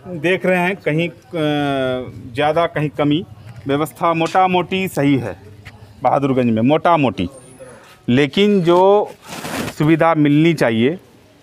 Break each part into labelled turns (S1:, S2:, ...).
S1: देख रहे हैं कहीं ज़्यादा कहीं कमी। व्यवस्था मोटा मोटी सही है बहादुरगंज में, मोटा मोटी, लेकिन जो सुविधा मिलनी चाहिए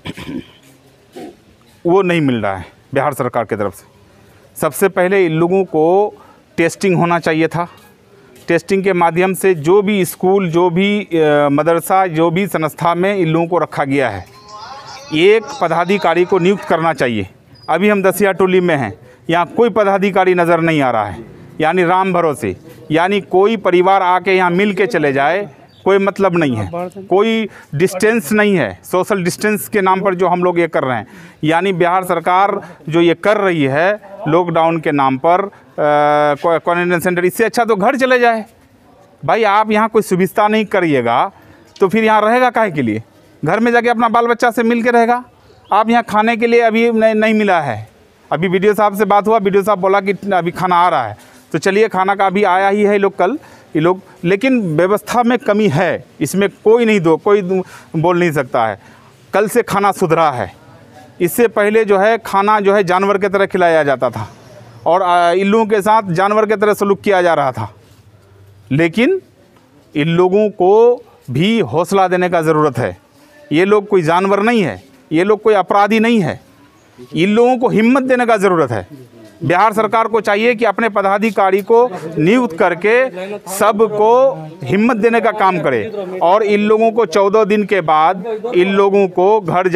S1: वो नहीं मिल रहा है बिहार सरकार की तरफ से। सबसे पहले इन लोगों को टेस्टिंग होना चाहिए था। टेस्टिंग के माध्यम से जो भी स्कूल, जो भी मदरसा, जो भी संस्था में इन लोगों को रखा गया है, एक पदाधिकारी को नियुक्त करना चाहिए। अभी हम दसिया टोली में हैं, यहाँ कोई पदाधिकारी नज़र नहीं आ रहा है, यानी राम भरोसे, यानी कोई परिवार आके यहाँ मिल के चले जाए, कोई मतलब नहीं है, कोई डिस्टेंस नहीं है। सोशल डिस्टेंस के नाम पर जो हम लोग ये कर रहे हैं, यानी बिहार सरकार जो ये कर रही है लॉकडाउन के नाम पर क्वारंटाइन सेंटर, इससे अच्छा तो घर चले जाए भाई। आप यहाँ कोई सुविधा नहीं करिएगा तो फिर यहाँ रहेगा काहे के लिए? घर में जाके अपना बाल बच्चा से मिल के रहेगा। आप यहाँ खाने के लिए अभी नहीं मिला है। अभी वीडियो साहब से बात हुआ, वीडियो साहब बोला कि अभी खाना आ रहा है, तो चलिए खाना का अभी आया ही है लोग कल ये लोग, लेकिन व्यवस्था में कमी है, इसमें कोई बोल नहीं सकता है। कल से खाना सुधरा है। इससे पहले जो है खाना जो है जानवर की तरह खिलाया जाता था और इन लोगों के साथ जानवर की तरह सलूक किया जा रहा था। लेकिन इन लोगों को भी हौसला देने का ज़रूरत है। ये लोग कोई जानवर नहीं है, ये लोग कोई अपराधी नहीं है। इन लोगों को हिम्मत देने का ज़रूरत है। बिहार सरकार को चाहिए कि अपने पदाधिकारी को नियुक्त करके सबको हिम्मत देने का काम करे और इन लोगों को 14 दिन के बाद इन लोगों को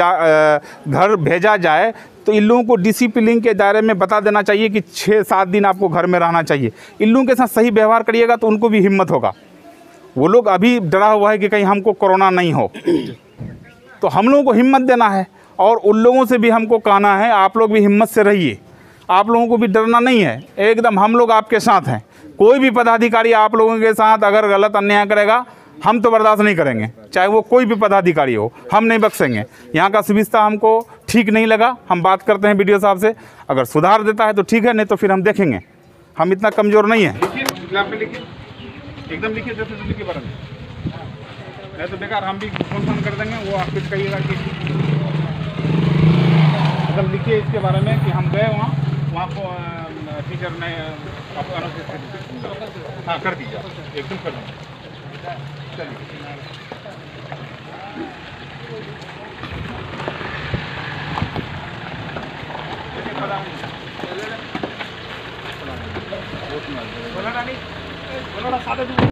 S1: घर भेजा जाए। तो इन लोगों को डिसिप्लिन के दायरे में बता देना चाहिए कि 6-7 दिन आपको घर में रहना चाहिए। इन लोगों के साथ सही व्यवहार करिएगा तो उनको भी हिम्मत होगा। वो लोग अभी डरा हुआ है कि कहीं हमको कोरोना नहीं हो, तो हम लोगों को हिम्मत देना है और उन लोगों से भी हमको कहना है आप लोग भी हिम्मत से रहिए। आप लोगों को भी डरना नहीं है, एकदम हम लोग आपके साथ हैं। कोई भी पदाधिकारी आप लोगों के साथ अगर गलत अन्याय करेगा हम तो बर्दाश्त नहीं करेंगे, चाहे वो कोई भी पदाधिकारी हो, हम नहीं बख्शेंगे। यहाँ का सुविधा हमको ठीक नहीं लगा, हम बात करते हैं वीडियो साहब से, अगर सुधार देता है तो ठीक है, नहीं तो फिर हम देखेंगे। हम इतना कमज़ोर नहीं है। एकदम लिखिए, जैसे दिल्ली के बारे में नहीं तो बेकार हम भी फोन कर देंगे, वो आप कुछ कहिएगा कि एकदम लिखिए इसके बारे में कि हम गए वहाँ को टीचर ने आपको अनाउंस कर दिया। हाँ कर दीजिए, एकदम कर दीजिए। चलिए बोला ना, नहीं बोला ना, सादे